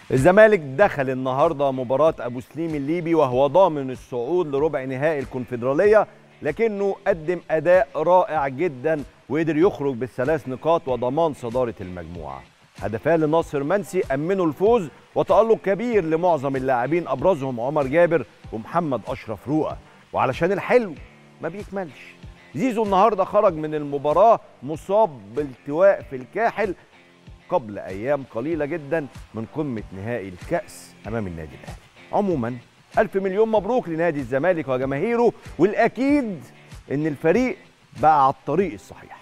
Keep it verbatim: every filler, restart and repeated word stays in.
الزمالك دخل النهارده مباراة أبو سليم الليبي وهو ضامن الصعود لربع نهائي الكونفدرالية، لكنه قدم أداء رائع جدا وقدر يخرج بالثلاث نقاط وضمان صدارة المجموعة. هدفان لناصر منسي أمنوا الفوز وتألق كبير لمعظم اللاعبين أبرزهم عمر جابر ومحمد أشرف رؤى. وعلشان الحلو ما بيكملش، زيزو النهارده خرج من المباراة مصاب بالتواء في الكاحل قبل أيام قليلة جدا من قمة نهائي الكأس أمام النادي الأهلي. عموما ألف مليون مبروك لنادي الزمالك وجماهيره، والأكيد إن الفريق بقى على الطريق الصحيح.